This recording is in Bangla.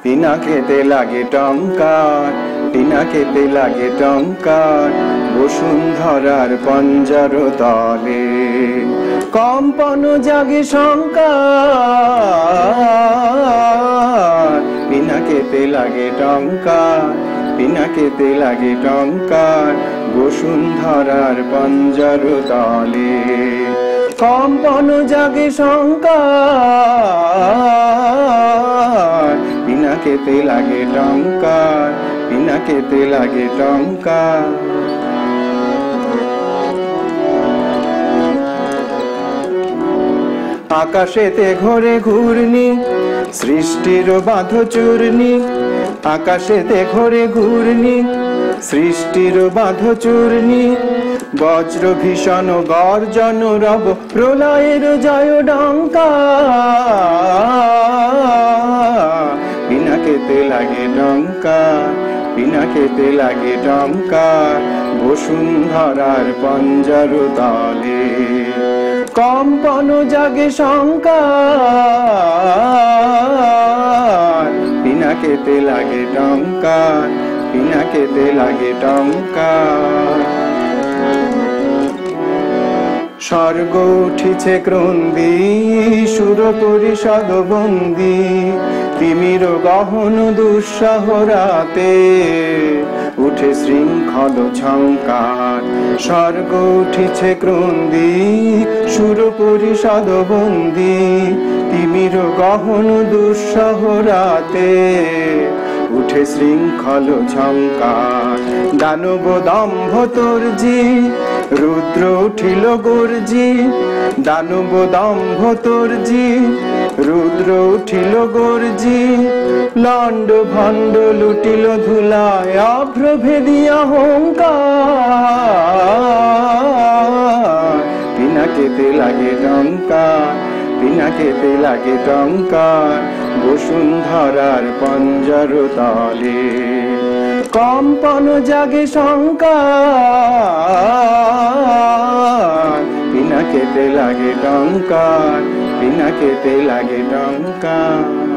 পিনাকেতে লাগে টঙ্কার, পিনাকেতে লাগে টঙ্কার, বসুন্ধরার পঞ্জর তলে কম্পন জাগে শঙ্কার। পিনাকেতে লাগে টঙ্কার, পিনাকেতে লাগে টঙ্কার, বসুন্ধরার পঞ্জর তলে কম্পন জাগে শঙ্কার। পিনাকেতে লাগে টঙ্কার, পিনাকেতে লাগে টঙ্কার। আকাশেতে ঘোরে ঘূর্ণি, সৃষ্টির বাঁধ চূর্ণি। আকাশেতে ঘোরে ঘূর্ণি, সৃষ্টির বাঁধ চূর্ণি। বজ্র ভীষণ গর্জন রব, প্রলয়ের জয় ডঙ্কা। পিনাকেতে লাগে টঙ্কার, পিনাকেতে লাগে টঙ্কার, বসুন্ধরার পঞ্জর তলে কম্পন জাগে শঙ্কার। পিনাকেতে লাগে টঙ্কার, পিনাকেতে লাগে টঙ্কার। স্বর্গ উঠিছে ক্রন্দী, সুর পরিষদ বন্দী। তিমির গহন দুঃসহ রাতে উঠে শৃঙ্খল ঝঙ্কার। স্বর্গ উঠিছে ক্রন্দী, সুর পরিষদ বন্দী। তিমির গহন দুঃসহ রাতে উঠে শৃঙ্খল ঝঙ্কার। দানব দম্ভ তর্জি, রুদ্র উঠিল গর্জি। দানব দম্ভ তর্জি, রুদ্র উঠিল গর্জি। লণ্ড ভণ্ড লুটিল ধুলায়, অভ্রভেদী অহংকার। পিনাকেতে লাগে টঙ্কার, পিনাকেতে লাগে টঙ্কার, বসুন্ধরার পঞ্জর তলে কম্পন জাগে শঙ্কার। পিনাকেতে লাগে টঙ্কার, পিনাকেতে লাগে টঙ্কার।